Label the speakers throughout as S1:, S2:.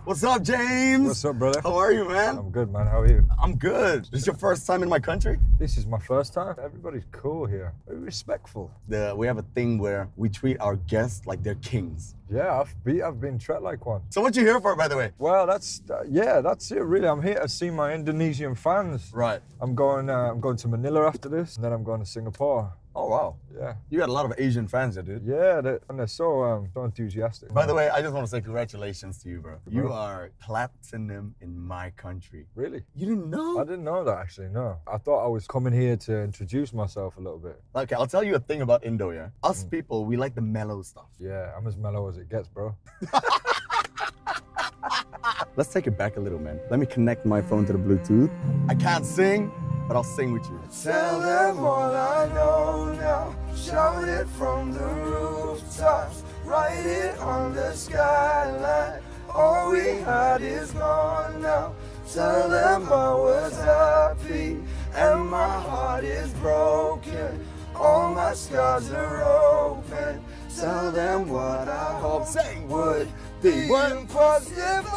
S1: What's up, James?
S2: What's up, brother?
S1: How are you, man?
S2: I'm good, man. How are you?
S1: I'm good. This is your first time in my country?
S2: This is my first time. Everybody's cool here. Very respectful.
S1: We have a thing where we treat our guests like they're kings.
S2: Yeah, I've been treated like one.
S1: So what you here for, by the way?
S2: Well, that's it really. I'm here to see my Indonesian fans.
S1: Right.
S2: I'm going to Manila after this, and then I'm going to Singapore.
S1: Oh, wow.
S2: Yeah.
S1: You got a lot of Asian fans here, dude.
S2: Yeah, they're so enthusiastic.
S1: By the way, I just want to say congratulations to you, bro. You are platinum in my country.
S2: Really?
S1: You didn't know?
S2: I didn't know that, actually, no. I thought I was coming here to introduce myself a little bit.
S1: Okay, I'll tell you a thing about Indo, yeah? Us people, we like the mellow stuff.
S2: Yeah, I'm as mellow as it gets, bro.
S1: Let's take it back a little, man. Let me connect my phone to the Bluetooth. I can't sing, but I'll sing with you.
S3: Tell them all I know now. Shout it from the rooftops. Write it on the skyline. All we had is gone now. Tell them I was happy and my heart is broken. All my scars are open. Tell them what I hope would be impossible.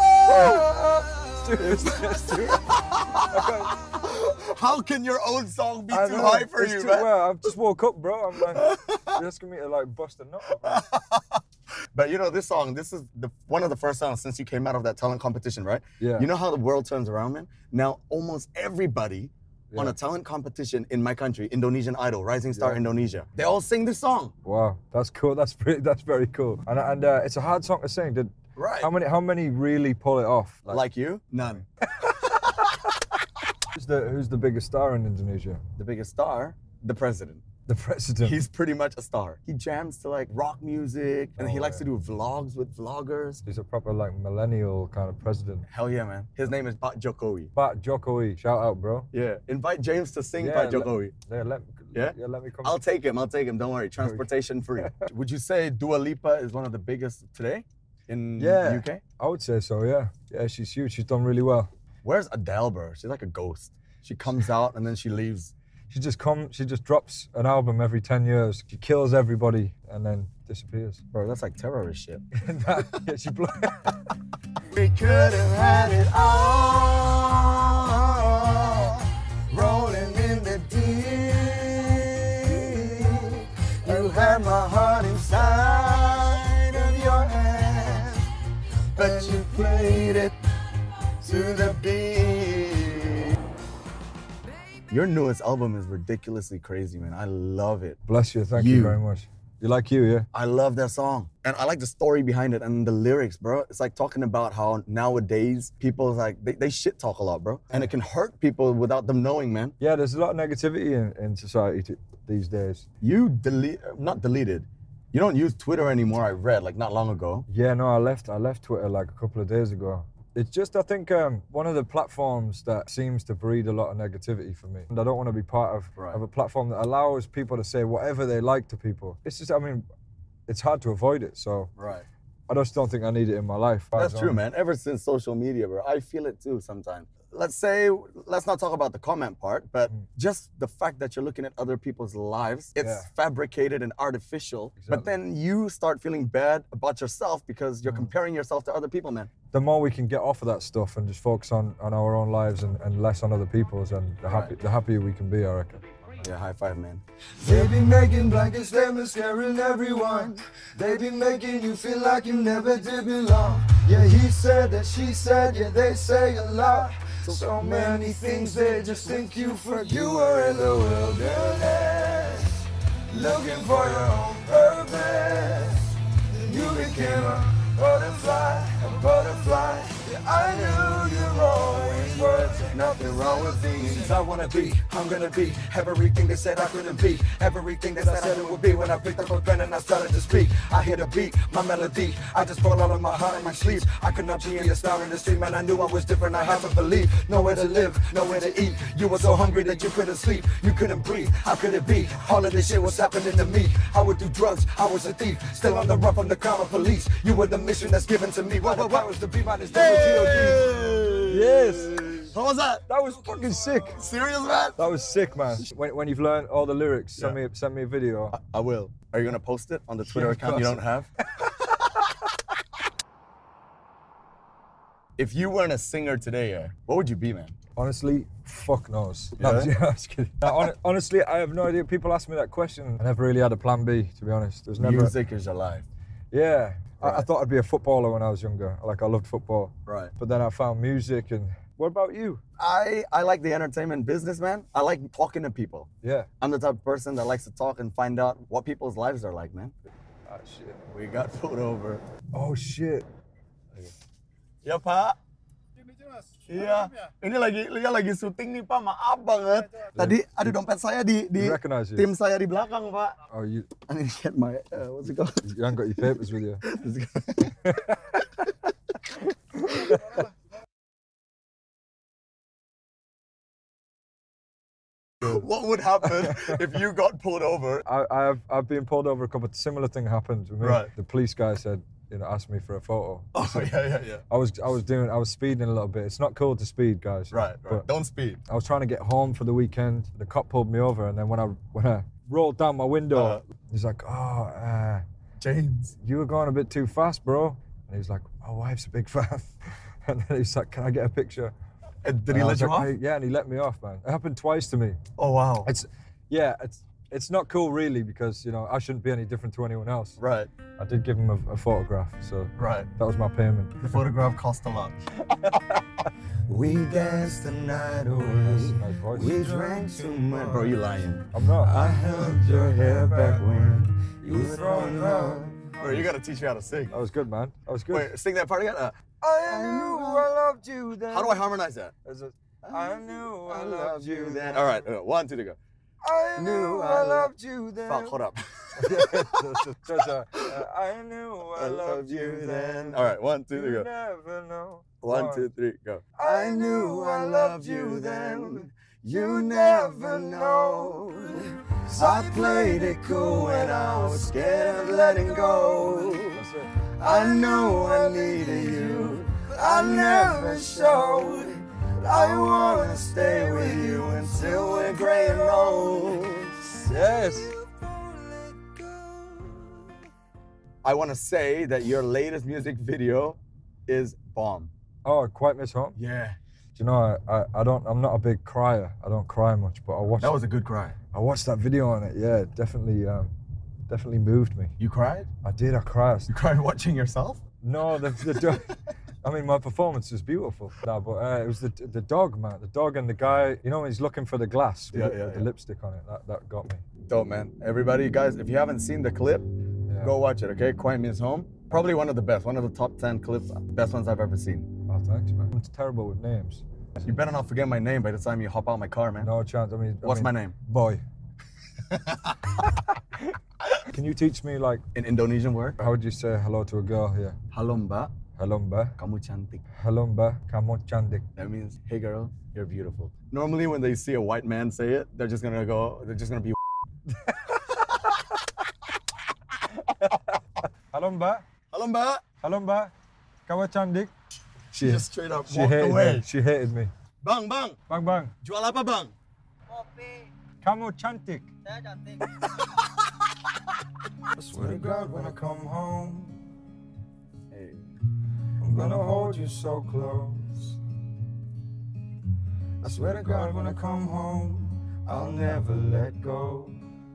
S1: How can your own song be too high for you, man?
S2: Well, I've just woke up, bro. I'm like, you're asking me to like bust a nut up, man.
S1: But you know, this song, this is one of the first songs since you came out of that talent competition, right?
S2: Yeah.
S1: You know how the world turns around, man? Now, almost everybody on a talent competition in my country, Indonesian Idol, Rising Star Indonesia, they all sing this song.
S2: Wow, that's cool. That's very cool. And it's a hard song to sing.
S1: Right.
S2: How many really pull it off?
S1: Like you? None.
S2: Who's the biggest star in Indonesia?
S1: The biggest star? The president.
S2: The president.
S1: He's pretty much a star. He jams to like rock music, and he likes to do vlogs with vloggers.
S2: He's a proper like millennial kind of president.
S1: Hell yeah, man. His name is Pak Jokowi.
S2: Pak Jokowi, shout out, bro.
S1: Yeah. Invite James to sing Pak Jokowi.
S2: Let me come.
S1: I'll take him. Don't worry. Transportation free. Would you say Dua Lipa is one of the biggest today in the UK?
S2: I would say so, yeah. Yeah, she's huge. She's done really well.
S1: Where's Adele, bro? She's like a ghost. She comes out and then she leaves.
S2: She just drops an album every 10 years. She kills everybody and then disappears.
S1: Bro, that's like terrorist shit.
S2: Yeah, she
S3: We could have had it all, rolling in the deep. You had my heart inside of your hand, but you played it to the beat.
S1: Your newest album is ridiculously crazy, man. I love it.
S2: Bless you. Thank you very much. You like You, yeah?
S1: I love that song. And I like the story behind it and the lyrics, bro. It's like talking about how nowadays people like, they shit talk a lot, bro. And it can hurt people without them knowing, man.
S2: Yeah, there's a lot of negativity in society these days.
S1: You not deleted. You don't use Twitter anymore, I read, like not long ago.
S2: Yeah, no, I left Twitter like a couple of days ago. It's just, I think, one of the platforms that seems to breed a lot of negativity for me. And I don't want to be part of a platform that allows people to say whatever they like to people. It's just, I mean, it's hard to avoid it, so.
S1: Right.
S2: I just don't think I need it in my life.
S1: That's true, man. Ever since social media, bro, I feel it too sometimes. Let's not talk about the comment part, but just the fact that you're looking at other people's lives, it's fabricated and artificial. Exactly. But then you start feeling bad about yourself because you're comparing yourself to other people, man.
S2: The more we can get off of that stuff and just focus on our own lives and less on other people's, and the happier we can be, I reckon.
S1: Yeah, high five, man.
S3: They be making blanket statements, scaring everyone. They be making you feel like you never did belong. Yeah, he said that she said, yeah, they say a lot. So many things they just think you forget. You were in the wilderness, looking for your own purpose. You became a butterfly, Yeah, I knew you always were. Nothing wrong with things I wanna be. I'm gonna be everything they said I couldn't be. Everything they said I said it would be. When I picked up a pen and I started to speak, I hit a beat, my melody. I just brought all of my heart in my sleeves. I could not be a star in the street, man. I knew I was different. I had to believe. Nowhere to live, nowhere to eat. You were so hungry that you couldn't sleep. You couldn't breathe. How could it be? All of this shit was happening to me. I would do drugs. I was a thief. Still on the run from the karma police. You were the mission that's given to me. What the powers to be by this G.O.D.
S2: Yes.
S1: How was that?
S2: That was fucking sick.
S1: Serious, man?
S2: That was sick, man. When you've learned all the lyrics, send me a video.
S1: I will. Are you gonna post it on the Twitter account you don't have? If you weren't a singer today, what would you be, man?
S2: Honestly, fuck knows.
S1: Yeah?
S2: No, I'm just kidding. No, honestly, I have no idea. People ask me that question. I never really had a plan B, to be honest. There's never.
S1: Music is your life.
S2: Yeah.
S1: Right.
S2: I thought I'd be a footballer when I was younger. Like, I loved football.
S1: Right.
S2: But then I found music and... What about you?
S1: I like the entertainment business, man. I like talking to people.
S2: Yeah.
S1: I'm the type of person that likes to talk and find out what people's lives are like, man.
S2: Ah, shit.
S1: We got pulled over.
S2: Oh, shit.
S1: Ya, Pak. Iya. Ini lagi syuting nih, Pak. Maaf banget. Tadi ada dompet saya di tim saya di belakang, Pak.
S2: Oh, you...
S1: I need to get my, what's it called?
S2: You haven't got your papers with you.
S1: What would happen if you got pulled over?
S2: I've been pulled over a couple. Similar thing happened to me.
S1: Right.
S2: The police guy said, asked me for a photo.
S1: Oh, yeah.
S2: I was speeding a little bit. It's not cool to speed, guys.
S1: Right. Don't speed.
S2: I was trying to get home for the weekend. The cop pulled me over, and then when I rolled down my window, he's like, "Oh,
S1: James,
S2: you were going a bit too fast, bro." And he's like, "My wife's a big fan." And then he's like, "Can I get a picture?"
S1: And did he let you off?
S2: Yeah, and he let me off, man. It happened twice to me.
S1: Oh, wow.
S2: It's not cool, really, because, I shouldn't be any different to anyone else.
S1: Right.
S2: I did give him a photograph, so
S1: right.
S2: That was my payment.
S1: The photograph cost a lot.
S3: We danced the night away.
S2: Nice voice.
S3: We drank too much.
S1: Bro, you lying.
S2: I'm not.
S3: I held your hair back when you were throwing up.
S1: Bro, you gotta teach me how to sing.
S2: That was good, man. That was good.
S1: Wait, sing that part again.
S3: I knew I loved you then.
S1: How do I harmonize that?
S3: I knew I loved you then.
S1: All right, 1, 2, 3, go.
S3: I knew I loved you then.
S1: Fuck, hold up.
S3: I knew I loved you then.
S1: All right, 1, 2, 3,
S3: You
S1: go.
S3: never know.
S1: 1, 2, 3, go.
S3: I knew I loved you then. You never know. I played it cool when I was scared of letting go. I know I needed you, but I never showed. I wanna stay with you until we're gray and old.
S2: Yes.
S1: I want to say that your latest music video is bomb.
S2: Oh, Quite Miss Home?
S1: Yeah.
S2: Do you know, I'm not a big crier. I don't cry much, but I watched...
S1: That was a good cry.
S2: I watched that video on it, yeah. It definitely moved me.
S1: You cried?
S2: I did, I cried.
S1: You cried watching yourself?
S2: No, I mean, my performance was beautiful. No, but it was the dog, man. The dog and the guy, when he's looking for the glass with the lipstick on it. That got me.
S1: Dope, man. Everybody, guys, if you haven't seen the clip, go watch it, okay? Quite Miss Home. Probably one of the best, one of the top 10 clips, best ones I've ever seen.
S2: Oh, thanks, man. I'm terrible with names.
S1: You better not forget my name by the time you hop out my car, man.
S2: No chance.
S1: What's my name?
S2: Boy. Can you teach me, like...
S1: An Indonesian word?
S2: How would you say hello to a girl here?
S1: Halo mbak.
S2: Halo mbak.
S1: Kamu cantik.
S2: Halo mbak. Kamu cantik.
S1: That means, hey girl, you're beautiful. Normally when they see a white man say it, they're just gonna be...
S2: Halo mbak.
S1: Halo mbak.
S2: Halo mbak. Kamu cantik.
S1: She just straight up
S2: She
S1: walked
S2: hated
S1: away.
S2: me. She hated me.
S1: Bang.
S2: Bang.
S1: Jual apa, bang?
S4: Kopi.
S2: Kamu cantik.
S4: Saya cantik.
S3: I swear to God, when I come home,
S1: Hey.
S3: I'm gonna hold you so close. I swear to God, when I come home, I'll never let go.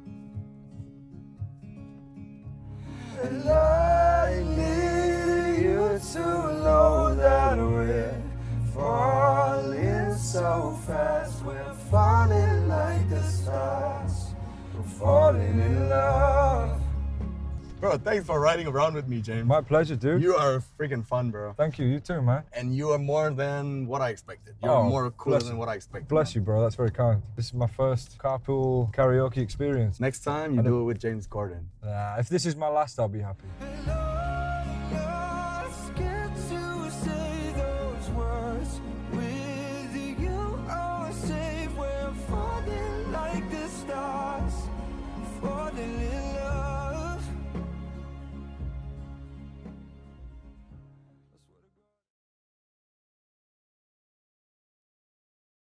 S3: And I need you to know that we're falling so fast. We're falling like the stars. We're falling in love.
S1: Bro, thanks for riding around with me, James.
S2: My pleasure, dude.
S1: You are freaking fun, bro.
S2: Thank you. You too, man.
S1: And you are more than what I expected. You're more cooler than what I expected.
S2: Bless you, bro. That's very kind. This is my first carpool karaoke experience.
S1: Next time, you do it with James Corden.
S2: If this is my last, I'll be happy.